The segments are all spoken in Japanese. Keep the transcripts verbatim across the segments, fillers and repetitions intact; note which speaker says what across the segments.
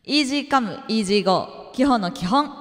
Speaker 1: イージーカムイージーゴー基本の基本。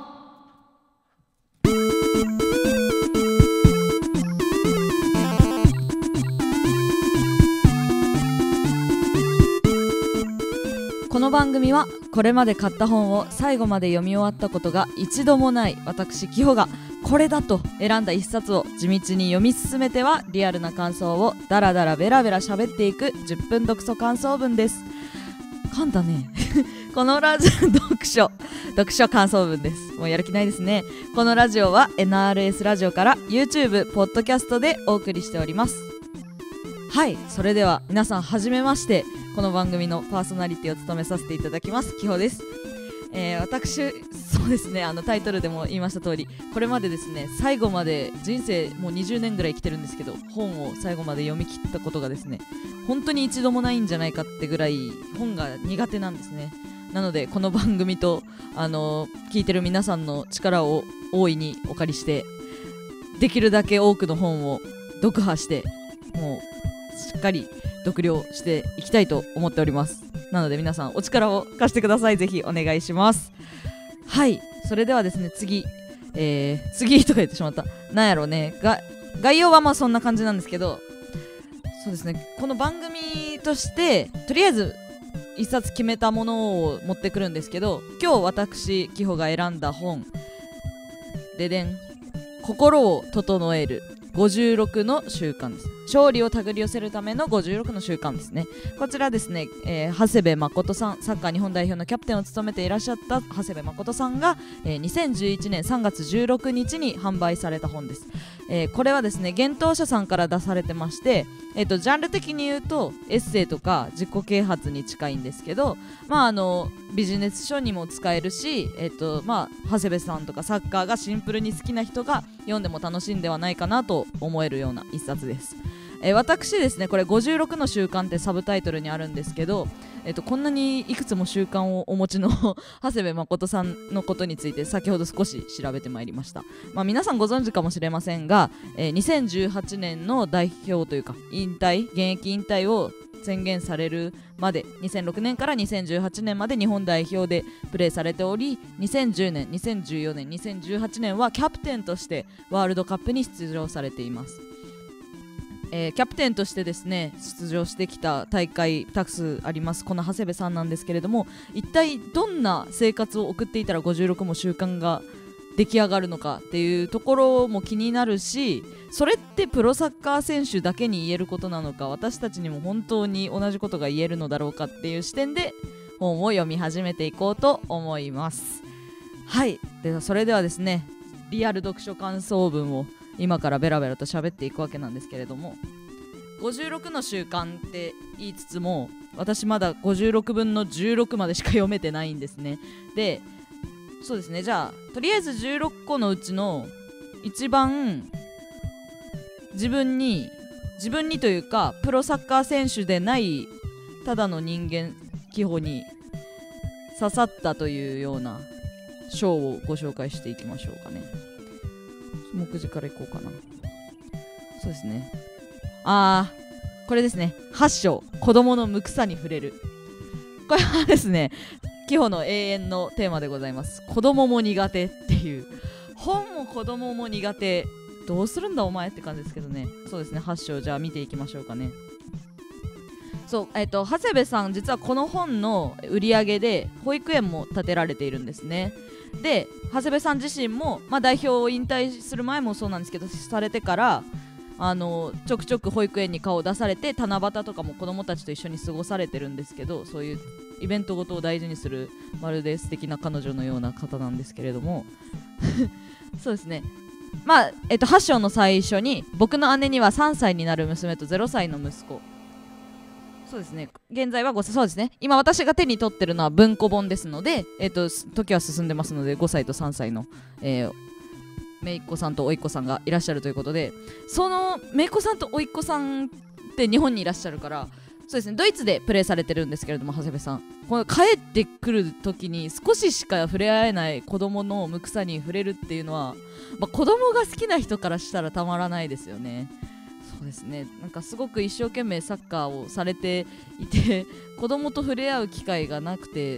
Speaker 1: この番組はこれまで買った本を最後まで読み終わったことが一度もない私キホがこれだと選んだ一冊を地道に読み進めてはリアルな感想をダラダラベラベラ喋っていくじゅっぷん読書感想文です。噛んだねこのラジオ読書読書感想文です。もうやる気ないですね。このラジオは エヌアールエス ラジオから YouTube、ポッドキャストでお送りしております。はい、それでは皆さんはじめまして。この番組のパーソナリティを務めさせていただきますキホです。えー、私そうですね、あのタイトルでも言いました通り、これまでですね最後まで人生もうにじゅうねんぐらい生きてるんですけど、本を最後まで読み切ったことがですね本当に一度もないんじゃないかってぐらい本が苦手なんですね。なのでこの番組と、あのー、聞いてる皆さんの力を大いにお借りして、できるだけ多くの本を読破して、もうしっかり読了していきたいと思っております。なので皆さんお力を貸してください。ぜひお願いします。はい、それではですね次、えー、次とか言ってしまった。なんやろうねが概要はまあそんな感じなんですけど、そうですね、この番組としてとりあえず一冊決めたものを持ってくるんですけど、今日私キホが選んだ本ででん、心を整えるごじゅうろくの習慣です。勝利を手繰り寄せるためのごじゅうろくの習慣ですね。こちらですね、えー、長谷部誠さん、サッカー日本代表のキャプテンを務めていらっしゃった長谷部誠さんが、えー、にせんじゅういちねんさんがつじゅうろくにちに販売された本です。えー、これはですね幻冬舎さんから出されてまして、えーと、ジャンル的に言うとエッセイとか自己啓発に近いんですけど、まあ、あのビジネス書にも使えるし、えーとまあ、長谷部さんとかサッカーがシンプルに好きな人が読んでも楽しいんではないかなと思えるような一冊です。えー、私ですねこれごじゅうろくの習慣ってサブタイトルにあるんですけど、えー、とこんなにいくつも習慣をお持ちの長谷部誠さんのことについて先ほど少し調べてまいりました。まあ、皆さんご存知かもしれませんが、えー、にせんじゅうはちねんの代表というか引退現役引退を宣言されるまでにせんろくねんからにせんじゅうはちねんまで日本代表でプレーされており、にせんじゅうねん、にせんじゅうよねん、にせんじゅうはちねんはキャプテンとしてワールドカップに出場されています。えー、キャプテンとしてですね出場してきた大会たくさんありますこの長谷部さんなんですけれども、一体どんな生活を送っていたらごじゅうろくも習慣が出来上がるのかっていうところも気になるし、それってプロサッカー選手だけに言えることなのか、私たちにも本当に同じことが言えるのだろうかっていう視点で本を読み始めていこうと思います。はい、ではそれではですねリアル読書感想文を今からベラベラと喋っていくわけなんですけれども、ごじゅうろくの習慣って言いつつも私まだごじゅうろくぶんのじゅうろくまでしか読めてないんですね。でそうですね、じゃあとりあえずじゅうろっこのうちの一番自分に自分にというかプロサッカー選手でないただの人間キホに刺さったというような章をご紹介していきましょうかね。目次からいこうかな。そうですね、あーこれですね、はち章子供の無草に触れる。これはですねキホの永遠のテーマでございます。子供も苦手っていう、本も子供も苦手、どうするんだお前って感じですけどね。そうですね、はち章じゃあ見ていきましょうかね。そう、えっと長谷部さん実はこの本の売り上げで保育園も建てられているんですね。で長谷部さん自身も、まあ、代表を引退する前もそうなんですけどされてからあのちょくちょく保育園に顔を出されて七夕とかも子供たちと一緒に過ごされてるんですけど、そういうイベントごとを大事にするまるで素敵な彼女のような方なんですけれどもそうですね、まあえっとはち章の最初に僕の姉にはさんさいになる娘とゼロさいの息子、そうですね現在はごさい、そうですね今私が手に取ってるのは文庫本ですので、えっと時は進んでますのでごさいとさんさいの、えー、姪っ子さんと甥っ子さんがいらっしゃるということで、その姪っ子さんと甥っ子さんって日本にいらっしゃるから、そうですねドイツでプレーされてるんですけれども、長谷部さんこの帰ってくる時に少ししか触れ合えない子供の無草に触れるっていうのは、まあ、子供が好きな人からしたらたまらないですよね。そうですね、なんかすごく一生懸命サッカーをされていて子供と触れ合う機会がなくて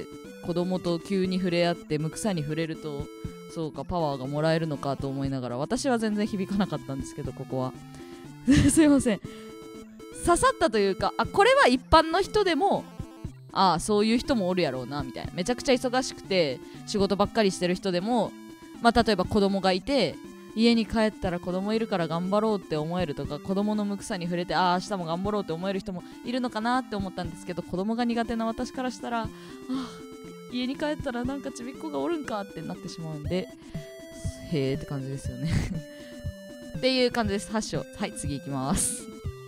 Speaker 1: 子供と急に触れ合って無草に触れるとそうかパワーがもらえるのかと思いながら、私は全然響かなかったんですけど、ここはすいません、刺さったというか、あこれは一般の人でもああそういう人もおるやろうなみたいな、めちゃくちゃ忙しくて仕事ばっかりしてる人でも、まあ例えば子供がいて家に帰ったら子供いるから頑張ろうって思えるとか、子供の無草に触れてああ明日も頑張ろうって思える人もいるのかなって思ったんですけど、子供が苦手な私からしたら、あ家に帰ったらなんかちびっこがおるんかってなってしまうんで、へーって感じですよねっていう感じです。はち章、はい次いきます。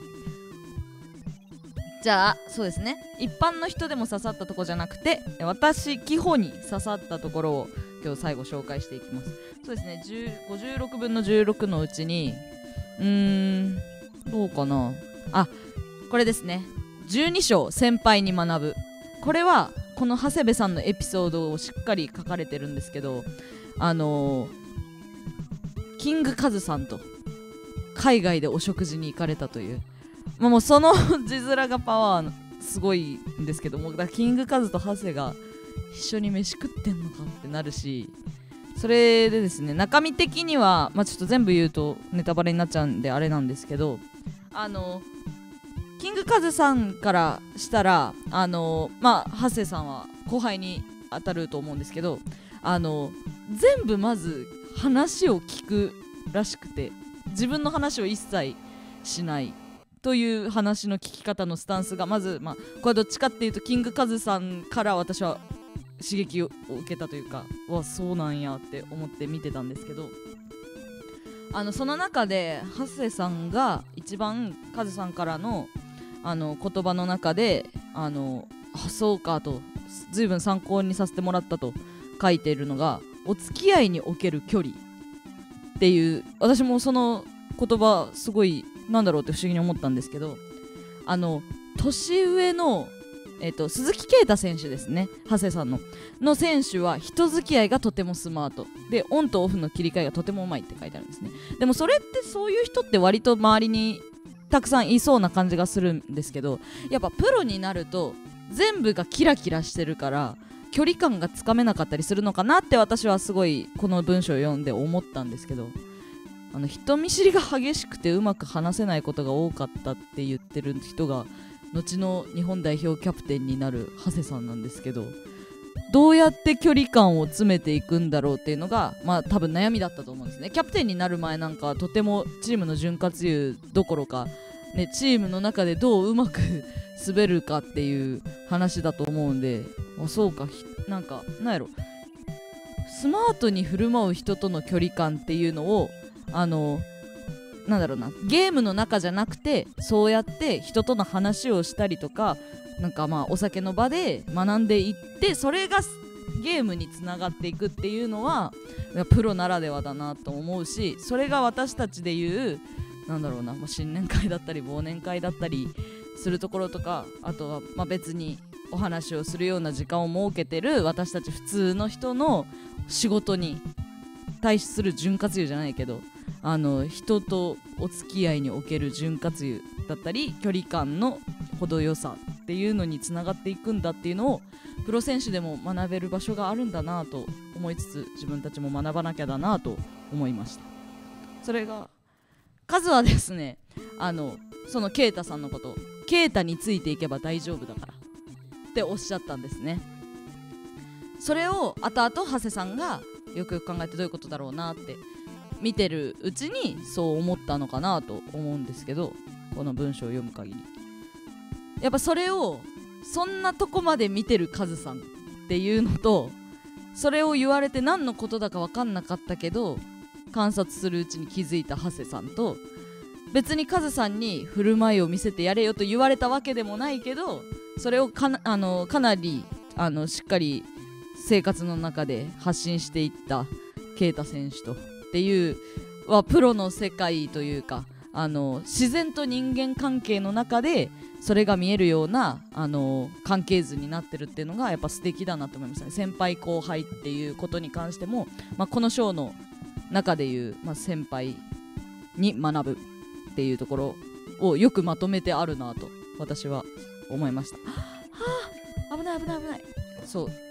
Speaker 1: じゃあそうですね、一般の人でも刺さったとこじゃなくて私キホに刺さったところを今日最後紹介していきます。そうですね、ごじゅうろくぶんのじゅうろくのうちにうーんどうかなあこれですね、じゅうに章先輩に学ぶ。これはこの長谷部さんのエピソードをしっかり書かれてるんですけど、あのー、キングカズさんと海外でお食事に行かれたという、まあ、もうその字面がパワーすごいんですけども、だからキングカズと長谷が一緒に飯食ってんのかってなるし、それでですね中身的には、まあ、ちょっと全部言うとネタバレになっちゃうんであれなんですけど、あのキングカズさんからしたらあのまあ長谷さんは後輩に当たると思うんですけど、あの全部まず話を聞くらしくて、自分の話を一切しないという話の聞き方のスタンスがまず、まあ、これはどっちかっていうとキングカズさんから私は刺激を受けたというか、わそうなんやって思って見てたんですけど、あのその中で長谷さんが一番カズさんからのあの言葉の中であのあそうかと随分参考にさせてもらったと書いているのが、お付き合いにおける距離っていう、私もその言葉すごいなんだろうって不思議に思ったんですけど、あの年上の、えーと、鈴木啓太選手ですね、長谷さんのの選手は人付き合いがとてもスマートでオンとオフの切り替えがとてもうまいって書いてあるんですね。でもそれってそういう人って割と周りにたくさんいそうな感じがするんですけど、やっぱプロになると全部がキラキラしてるから距離感がつかめなかったりするのかなって私はすごいこの文章を読んで思ったんですけど、あの人見知りが激しくてうまく話せないことが多かったって言ってる人が後の日本代表キャプテンになる長谷さんなんですけど、どうやって距離感を詰めていくんだろうっていうのがまあ多分悩みだったと思うんですね。キャプテンになる前なんかはとてもチームの潤滑油どころか、ね、チームの中でどううまく滑るかっていう話だと思うんで、あそうかなんかなんやろスマートに振る舞う人との距離感っていうのをあのなんだろうなゲームの中じゃなくてそうやって人との話をしたりとか、なんかまあお酒の場で学んでいって、それがゲームにつながっていくっていうのはプロならではだなと思うし、それが私たちでいうなんだろうな、もう新年会だったり忘年会だったりするところとか、あとはまあ別にお話をするような時間を設けてる私たち普通の人の仕事に対する潤滑油じゃないけど、あの人とお付き合いにおける潤滑油だったり距離感の程よさっていうのにつながっていくんだっていうのをプロ選手でも学べる場所があるんだなと思いつつ、自分たちも学ばなきゃだなと思いました。それがカズはですね、あのそのケイタさんのことケイタについていけば大丈夫だからっておっしゃったんですね。それを後々長谷さんがよくよく考えてどういうことだろうなって見てるうちにそう思ったのかなと思うんですけど、この文章を読む限りやっぱそれをそんなとこまで見てるカズさんっていうのと、それを言われて何のことだか分かんなかったけど観察するうちに気づいた長谷さんと、別にカズさんに振る舞いを見せてやれよと言われたわけでもないけど、それをか な, あのかなりあのしっかり生活の中で発信していったケイタ選手とっていうはプロの世界というか、あの自然と人間関係の中でそれが見えるようなあの関係図になってるっていうのがやっぱ素敵だなと思いましたね。先輩後輩っていうことに関しても、まあ、この章の中でいう、まあ、先輩に学ぶっていうところをよくまとめてあるなと私は思いました。はあ、危ない危ない危ない。そう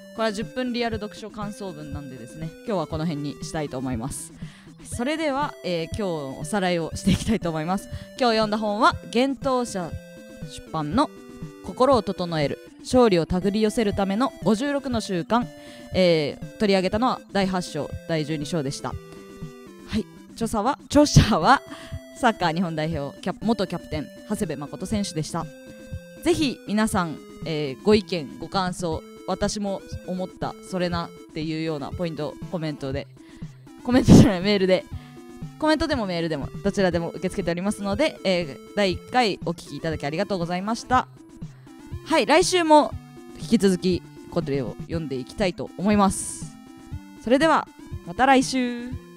Speaker 1: これはじゅっぷんリアル読書感想文なんでですね、今日はこの辺にしたいと思います。それでは、えー、今日のおさらいをしていきたいと思います。今日読んだ本は幻冬舎出版の心を整える勝利を手繰り寄せるためのごじゅうろくの習慣、えー、取り上げたのはだいはち章だいじゅうに章でした。はい、著者は著者はサッカー日本代表キャ元キャプテン長谷部誠選手でした。ぜひ皆さん、えー、ご意見ご感想、私も思ったそれなっていうようなポイントコメントでコメントじゃないメールでコメントでもメールでもどちらでも受け付けておりますので、えー、だいいっかいお聞きいただきありがとうございました。はい、来週も引き続きこれを読んでいきたいと思います。それではまた来週。